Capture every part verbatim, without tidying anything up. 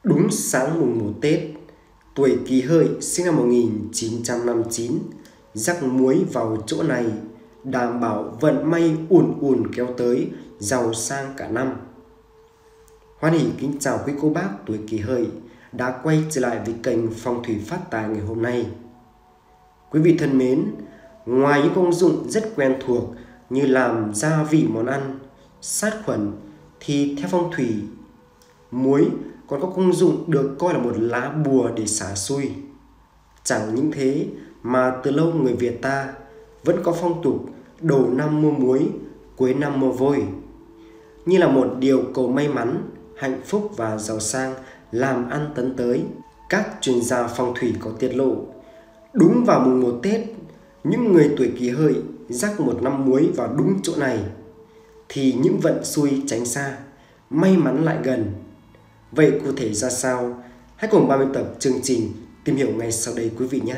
Đúng sáng mùng một Tết, tuổi Kỷ Hợi sinh năm một nghìn chín trăm năm mươi chín rắc muối vào chỗ này, đảm bảo vận may ùn ùn kéo tới, giàu sang cả năm. Hoan hỉ kính chào quý cô bác tuổi Kỷ Hợi đã quay trở lại với kênh Phong thủy phát tài ngày hôm nay. Quý vị thân mến, ngoài những công dụng rất quen thuộc như làm gia vị món ăn, sát khuẩn, thì theo phong thủy, muối còn có công dụng được coi là một lá bùa để xả xui. Chẳng những thế mà từ lâu người Việt ta vẫn có phong tục đầu năm mua muối, cuối năm mua vôi, như là một điều cầu may mắn, hạnh phúc và giàu sang, làm ăn tấn tới. Các chuyên gia phong thủy có tiết lộ, đúng vào mùng một Tết, những người tuổi Kỷ Hợi rắc một năm muối vào đúng chỗ này thì những vận xui tránh xa, may mắn lại gần. Vậy cụ thể ra sao? Hãy cùng ba mươi tập chương trình tìm hiểu ngay sau đây quý vị nhé.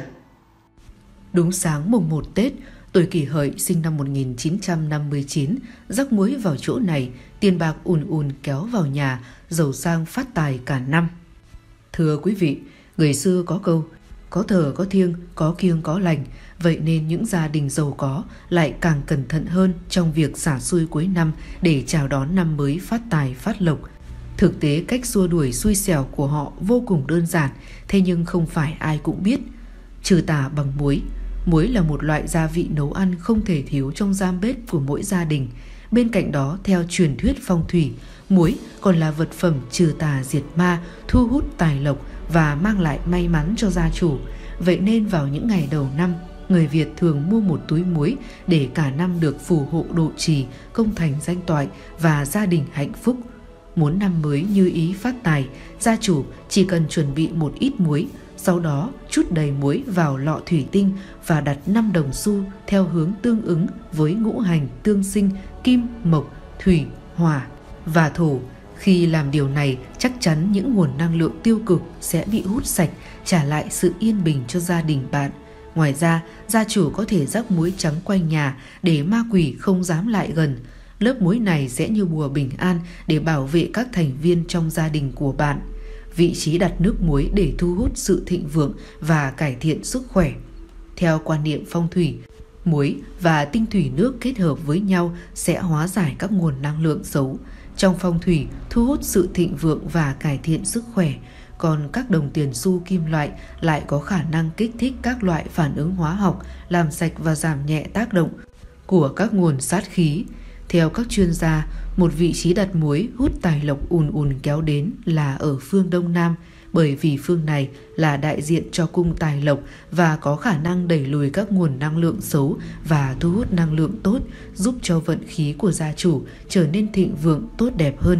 Đúng sáng mùng một Tết, tuổi Kỷ Hợi sinh năm một nghìn chín trăm năm mươi chín rắc muối vào chỗ này, tiền bạc ùn ùn kéo vào nhà, giàu sang phát tài cả năm. Thưa quý vị, người xưa có câu có thờ có thiêng, có kiêng có lành. Vậy nên những gia đình giàu có lại càng cẩn thận hơn trong việc xả xui cuối năm để chào đón năm mới phát tài phát lộc. Thực tế cách xua đuổi xui xẻo của họ vô cùng đơn giản, thế nhưng không phải ai cũng biết. Trừ tà bằng muối. Muối là một loại gia vị nấu ăn không thể thiếu trong gian bếp của mỗi gia đình. Bên cạnh đó, theo truyền thuyết phong thủy, muối còn là vật phẩm trừ tà diệt ma, thu hút tài lộc và mang lại may mắn cho gia chủ. Vậy nên vào những ngày đầu năm, người Việt thường mua một túi muối để cả năm được phù hộ độ trì, công thành danh toại và gia đình hạnh phúc. Muốn năm mới như ý phát tài, gia chủ chỉ cần chuẩn bị một ít muối, sau đó trút đầy muối vào lọ thủy tinh và đặt năm đồng xu theo hướng tương ứng với ngũ hành tương sinh kim, mộc, thủy, hỏa và thổ. Khi làm điều này, chắc chắn những nguồn năng lượng tiêu cực sẽ bị hút sạch, trả lại sự yên bình cho gia đình bạn. Ngoài ra, gia chủ có thể rắc muối trắng quanh nhà để ma quỷ không dám lại gần. Lớp muối này sẽ như bùa bình an để bảo vệ các thành viên trong gia đình của bạn. Vị trí đặt nước muối để thu hút sự thịnh vượng và cải thiện sức khỏe. Theo quan niệm phong thủy, muối và tinh thủy nước kết hợp với nhau sẽ hóa giải các nguồn năng lượng xấu. Trong phong thủy, thu hút sự thịnh vượng và cải thiện sức khỏe. Còn các đồng tiền xu kim loại lại có khả năng kích thích các loại phản ứng hóa học, làm sạch và giảm nhẹ tác động của các nguồn sát khí. Theo các chuyên gia, một vị trí đặt muối hút tài lộc ùn ùn kéo đến là ở phương Đông Nam, bởi vì phương này là đại diện cho cung tài lộc và có khả năng đẩy lùi các nguồn năng lượng xấu và thu hút năng lượng tốt, giúp cho vận khí của gia chủ trở nên thịnh vượng tốt đẹp hơn.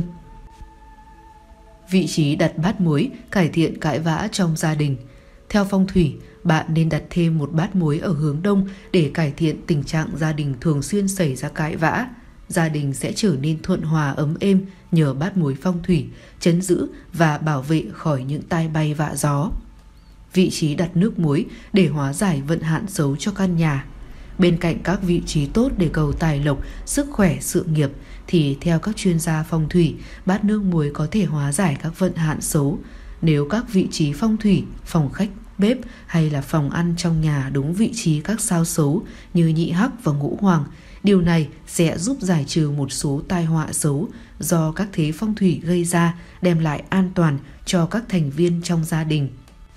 Vị trí đặt bát muối cải thiện cãi vã trong gia đình. Theo phong thủy, bạn nên đặt thêm một bát muối ở hướng đông để cải thiện tình trạng gia đình thường xuyên xảy ra cãi vã. Gia đình sẽ trở nên thuận hòa ấm êm nhờ bát muối phong thủy, trấn giữ và bảo vệ khỏi những tai bay vạ gió. Vị trí đặt nước muối để hóa giải vận hạn xấu cho căn nhà. Bên cạnh các vị trí tốt để cầu tài lộc, sức khỏe, sự nghiệp, thì theo các chuyên gia phong thủy, bát nước muối có thể hóa giải các vận hạn xấu. Nếu các vị trí phong thủy, phòng khách, bếp hay là phòng ăn trong nhà đúng vị trí các sao xấu như nhị hắc và ngũ hoàng, điều này sẽ giúp giải trừ một số tai họa xấu do các thế phong thủy gây ra, đem lại an toàn cho các thành viên trong gia đình.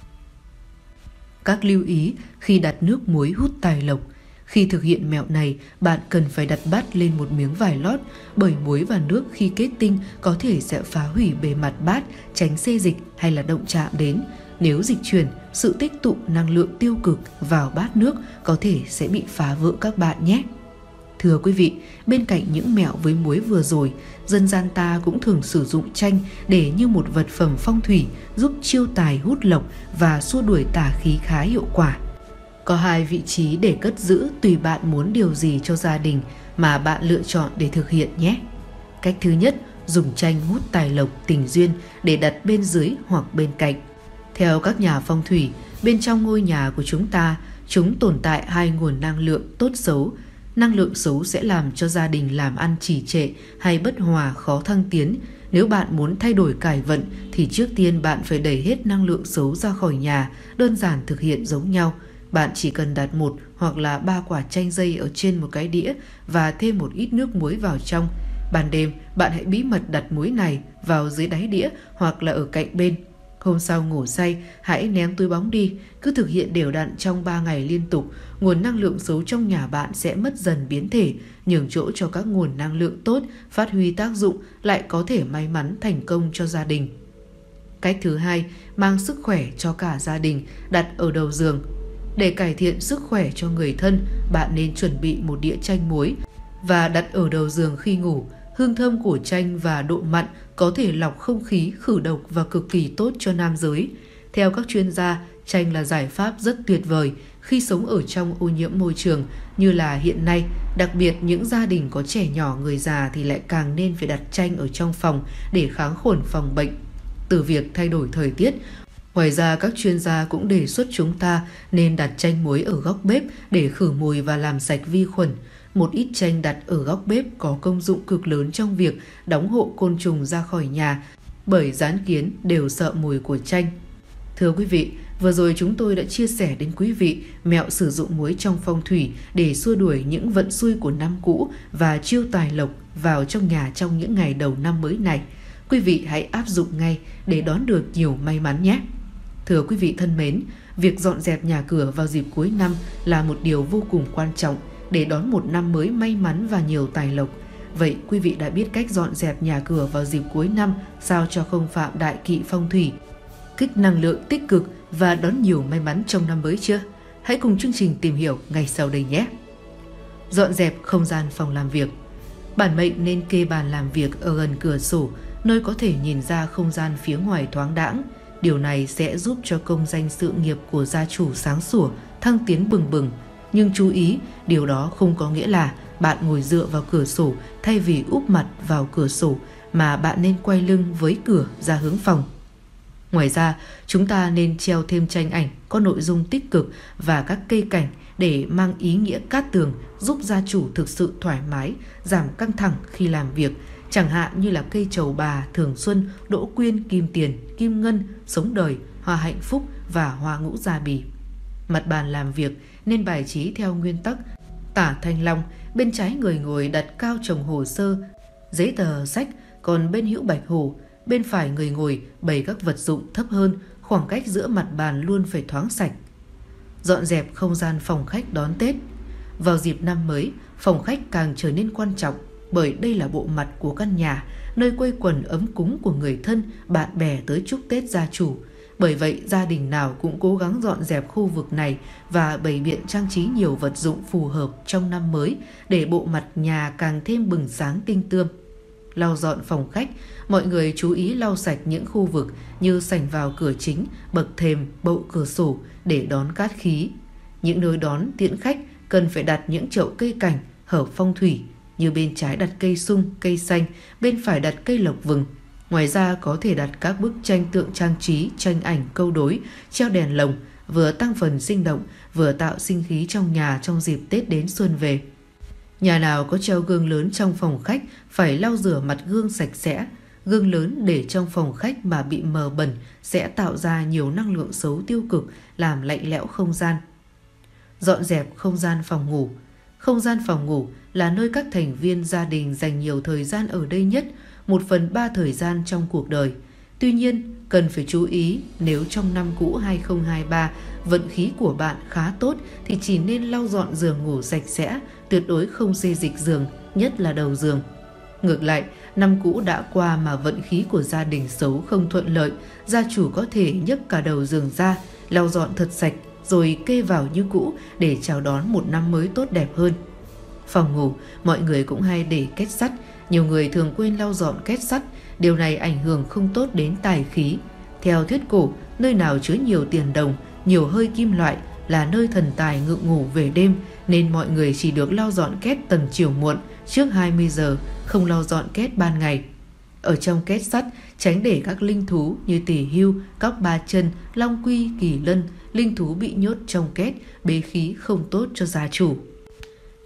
Các lưu ý khi đặt nước muối hút tài lộc. Khi thực hiện mẹo này, bạn cần phải đặt bát lên một miếng vải lót, bởi muối và nước khi kết tinh có thể sẽ phá hủy bề mặt bát, tránh xê dịch hay là động chạm đến. Nếu dịch chuyển, sự tích tụ năng lượng tiêu cực vào bát nước có thể sẽ bị phá vỡ các bạn nhé. Thưa quý vị, bên cạnh những mẹo với muối vừa rồi, dân gian ta cũng thường sử dụng chanh để như một vật phẩm phong thủy giúp chiêu tài hút lộc và xua đuổi tà khí khá hiệu quả. Có hai vị trí để cất giữ tùy bạn muốn điều gì cho gia đình mà bạn lựa chọn để thực hiện nhé. Cách thứ nhất, dùng chanh hút tài lộc, tình duyên để đặt bên dưới hoặc bên cạnh. Theo các nhà phong thủy, bên trong ngôi nhà của chúng ta, chúng tồn tại hai nguồn năng lượng tốt xấu. Năng lượng xấu sẽ làm cho gia đình làm ăn trì trệ hay bất hòa, khó thăng tiến. Nếu bạn muốn thay đổi cải vận thì trước tiên bạn phải đẩy hết năng lượng xấu ra khỏi nhà, đơn giản thực hiện giống nhau. Bạn chỉ cần đặt một hoặc là ba quả chanh dây ở trên một cái đĩa và thêm một ít nước muối vào trong. Ban đêm, bạn hãy bí mật đặt muối này vào dưới đáy đĩa hoặc là ở cạnh bên. Hôm sau ngủ say, hãy ném túi bóng đi. Cứ thực hiện đều đặn trong ba ngày liên tục, nguồn năng lượng xấu trong nhà bạn sẽ mất dần biến thể, nhường chỗ cho các nguồn năng lượng tốt phát huy tác dụng, lại có thể may mắn thành công cho gia đình. Cách thứ hai, mang sức khỏe cho cả gia đình, đặt ở đầu giường. Để cải thiện sức khỏe cho người thân, bạn nên chuẩn bị một đĩa chanh muối và đặt ở đầu giường khi ngủ. Hương thơm của chanh và độ mặn có thể lọc không khí, khử độc và cực kỳ tốt cho nam giới. Theo các chuyên gia, chanh là giải pháp rất tuyệt vời khi sống ở trong ô nhiễm môi trường như là hiện nay. Đặc biệt những gia đình có trẻ nhỏ, người già thì lại càng nên phải đặt chanh ở trong phòng để kháng khuẩn phòng bệnh. Từ việc thay đổi thời tiết, ngoài ra các chuyên gia cũng đề xuất chúng ta nên đặt chanh muối ở góc bếp để khử mùi và làm sạch vi khuẩn. Một ít chanh đặt ở góc bếp có công dụng cực lớn trong việc đóng hộ côn trùng ra khỏi nhà, bởi gián kiến đều sợ mùi của chanh. Thưa quý vị, vừa rồi chúng tôi đã chia sẻ đến quý vị mẹo sử dụng muối trong phong thủy để xua đuổi những vận xui của năm cũ và chiêu tài lộc vào trong nhà trong những ngày đầu năm mới này. Quý vị hãy áp dụng ngay để đón được nhiều may mắn nhé. Thưa quý vị thân mến, việc dọn dẹp nhà cửa vào dịp cuối năm là một điều vô cùng quan trọng để đón một năm mới may mắn và nhiều tài lộc. Vậy quý vị đã biết cách dọn dẹp nhà cửa vào dịp cuối năm sao cho không phạm đại kỵ phong thủy, kích năng lượng tích cực và đón nhiều may mắn trong năm mới chưa? Hãy cùng chương trình tìm hiểu ngay sau đây nhé. Dọn dẹp không gian phòng làm việc. Bản mệnh nên kê bàn làm việc ở gần cửa sổ, nơi có thể nhìn ra không gian phía ngoài thoáng đãng. Điều này sẽ giúp cho công danh sự nghiệp của gia chủ sáng sủa, thăng tiến bừng bừng. Nhưng chú ý, điều đó không có nghĩa là bạn ngồi dựa vào cửa sổ thay vì úp mặt vào cửa sổ, mà bạn nên quay lưng với cửa ra hướng phòng. Ngoài ra, chúng ta nên treo thêm tranh ảnh có nội dung tích cực và các cây cảnh để mang ý nghĩa cát tường, giúp gia chủ thực sự thoải mái, giảm căng thẳng khi làm việc, chẳng hạn như là cây trầu bà, thường xuân, đỗ quyên, kim tiền, kim ngân, sống đời, hoa hạnh phúc và hoa ngũ gia bì. Mặt bàn làm việc nên bài trí theo nguyên tắc tả thanh long, bên trái người ngồi đặt cao chồng hồ sơ, giấy tờ, sách, còn bên hữu bạch hồ, bên phải người ngồi bày các vật dụng thấp hơn, khoảng cách giữa mặt bàn luôn phải thoáng sạch. Dọn dẹp không gian phòng khách đón Tết. Vào dịp năm mới, phòng khách càng trở nên quan trọng, bởi đây là bộ mặt của căn nhà, nơi quây quần ấm cúng của người thân, bạn bè tới chúc Tết gia chủ. Bởi vậy, gia đình nào cũng cố gắng dọn dẹp khu vực này và bày biện trang trí nhiều vật dụng phù hợp trong năm mới để bộ mặt nhà càng thêm bừng sáng tinh tươm. Lau dọn phòng khách, mọi người chú ý lau sạch những khu vực như sảnh vào cửa chính, bậc thềm, bậu cửa sổ để đón cát khí. Những nơi đón tiễn khách cần phải đặt những chậu cây cảnh hợp phong thủy, như bên trái đặt cây sung, cây xanh, bên phải đặt cây lộc vừng. Ngoài ra có thể đặt các bức tranh tượng trang trí, tranh ảnh, câu đối, treo đèn lồng, vừa tăng phần sinh động, vừa tạo sinh khí trong nhà trong dịp Tết đến xuân về. Nhà nào có treo gương lớn trong phòng khách phải lau rửa mặt gương sạch sẽ. Gương lớn để trong phòng khách mà bị mờ bẩn sẽ tạo ra nhiều năng lượng xấu tiêu cực, làm lạnh lẽo không gian. Dọn dẹp không gian phòng ngủ. Không gian phòng ngủ là nơi các thành viên gia đình dành nhiều thời gian ở đây nhất, một phần ba thời gian trong cuộc đời. Tuy nhiên, cần phải chú ý, nếu trong năm cũ hai không hai ba vận khí của bạn khá tốt thì chỉ nên lau dọn giường ngủ sạch sẽ, tuyệt đối không xê dịch giường, nhất là đầu giường. Ngược lại, năm cũ đã qua mà vận khí của gia đình xấu không thuận lợi, gia chủ có thể nhấc cả đầu giường ra, lau dọn thật sạch rồi kê vào như cũ để chào đón một năm mới tốt đẹp hơn. Phòng ngủ, mọi người cũng hay để két sắt, nhiều người thường quên lau dọn két sắt, điều này ảnh hưởng không tốt đến tài khí. Theo thuyết cổ, nơi nào chứa nhiều tiền đồng, nhiều hơi kim loại là nơi thần tài ngự ngủ về đêm, nên mọi người chỉ được lau dọn két tầm chiều muộn trước hai mươi giờ, không lau dọn két ban ngày. Ở trong két sắt, tránh để các linh thú như tỳ hưu, cóc ba chân, long quy, kỳ lân, linh thú bị nhốt trong két, bế khí không tốt cho gia chủ.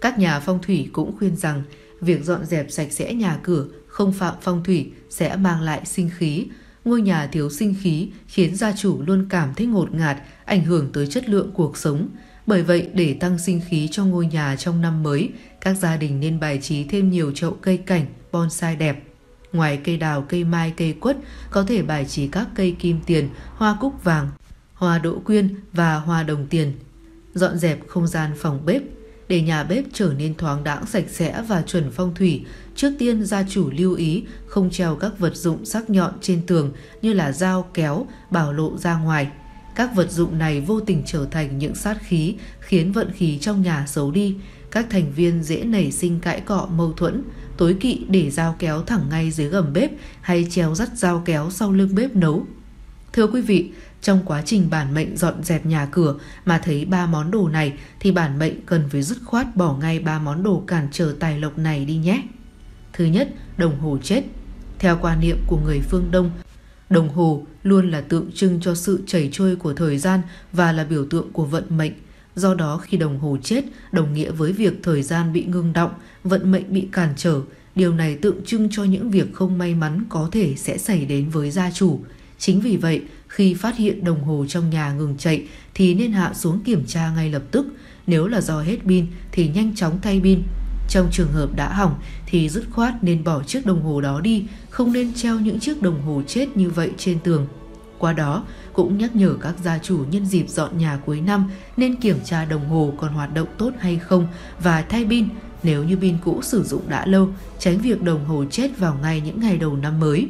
Các nhà phong thủy cũng khuyên rằng việc dọn dẹp sạch sẽ nhà cửa không phạm phong thủy sẽ mang lại sinh khí. Ngôi nhà thiếu sinh khí khiến gia chủ luôn cảm thấy ngột ngạt, ảnh hưởng tới chất lượng cuộc sống. Bởi vậy, để tăng sinh khí cho ngôi nhà trong năm mới, các gia đình nên bài trí thêm nhiều chậu cây cảnh, bonsai đẹp. Ngoài cây đào, cây mai, cây quất, có thể bài trí các cây kim tiền, hoa cúc vàng, hoa đỗ quyên và hoa đồng tiền. Dọn dẹp không gian phòng bếp. Để nhà bếp trở nên thoáng đãng, sạch sẽ và chuẩn phong thủy, trước tiên gia chủ lưu ý không treo các vật dụng sắc nhọn trên tường như là dao, kéo, bảo lộ ra ngoài. Các vật dụng này vô tình trở thành những sát khí, khiến vận khí trong nhà xấu đi. Các thành viên dễ nảy sinh cãi cọ, mâu thuẫn. Tối kỵ để dao kéo thẳng ngay dưới gầm bếp hay treo dắt dao kéo sau lưng bếp nấu. Thưa quý vị, trong quá trình bản mệnh dọn dẹp nhà cửa mà thấy ba món đồ này thì bản mệnh cần phải dứt khoát bỏ ngay ba món đồ cản trở tài lộc này đi nhé. Thứ nhất, đồng hồ chết. Theo quan niệm của người phương Đông, đồng hồ luôn là tượng trưng cho sự chảy trôi của thời gian và là biểu tượng của vận mệnh. Do đó, khi đồng hồ chết đồng nghĩa với việc thời gian bị ngưng đọng, vận mệnh bị cản trở. Điều này tượng trưng cho những việc không may mắn có thể sẽ xảy đến với gia chủ. Chính vì vậy, khi phát hiện đồng hồ trong nhà ngừng chạy thì nên hạ xuống kiểm tra ngay lập tức. Nếu là do hết pin thì nhanh chóng thay pin. Trong trường hợp đã hỏng thì dứt khoát nên bỏ chiếc đồng hồ đó đi, không nên treo những chiếc đồng hồ chết như vậy trên tường. Qua đó cũng nhắc nhở các gia chủ nhân dịp dọn nhà cuối năm nên kiểm tra đồng hồ còn hoạt động tốt hay không và thay pin nếu như pin cũ sử dụng đã lâu, tránh việc đồng hồ chết vào ngay những ngày đầu năm mới.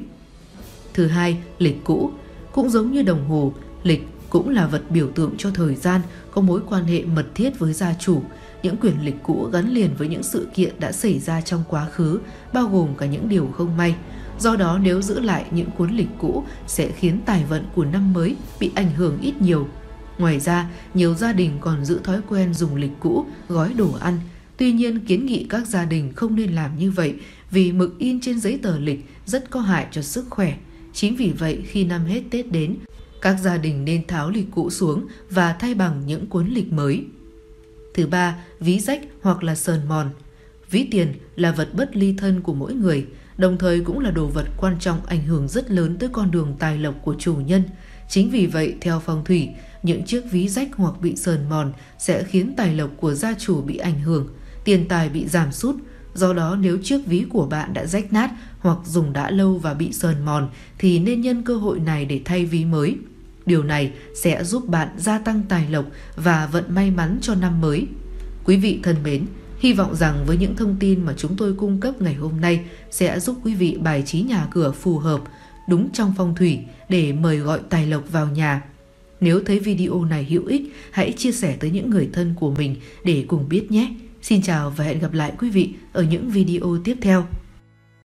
Thứ hai, lịch cũ. Cũng giống như đồng hồ, lịch cũng là vật biểu tượng cho thời gian, có mối quan hệ mật thiết với gia chủ. Những quyển lịch cũ gắn liền với những sự kiện đã xảy ra trong quá khứ, bao gồm cả những điều không may. Do đó, nếu giữ lại những cuốn lịch cũ sẽ khiến tài vận của năm mới bị ảnh hưởng ít nhiều. Ngoài ra, nhiều gia đình còn giữ thói quen dùng lịch cũ gói đồ ăn. Tuy nhiên, kiến nghị các gia đình không nên làm như vậy vì mực in trên giấy tờ lịch rất có hại cho sức khỏe. Chính vì vậy, khi năm hết Tết đến, các gia đình nên tháo lịch cũ xuống và thay bằng những cuốn lịch mới. Thứ ba, ví rách hoặc là sờn mòn. Ví tiền là vật bất ly thân của mỗi người, đồng thời cũng là đồ vật quan trọng ảnh hưởng rất lớn tới con đường tài lộc của chủ nhân. Chính vì vậy, theo phong thủy, những chiếc ví rách hoặc bị sờn mòn sẽ khiến tài lộc của gia chủ bị ảnh hưởng, tiền tài bị giảm sút. Do đó, nếu chiếc ví của bạn đã rách nát hoặc dùng đã lâu và bị sờn mòn thì nên nhân cơ hội này để thay ví mới. Điều này sẽ giúp bạn gia tăng tài lộc và vận may mắn cho năm mới. Quý vị thân mến, hy vọng rằng với những thông tin mà chúng tôi cung cấp ngày hôm nay sẽ giúp quý vị bài trí nhà cửa phù hợp, đúng trong phong thủy để mời gọi tài lộc vào nhà. Nếu thấy video này hữu ích, hãy chia sẻ tới những người thân của mình để cùng biết nhé. Xin chào và hẹn gặp lại quý vị ở những video tiếp theo.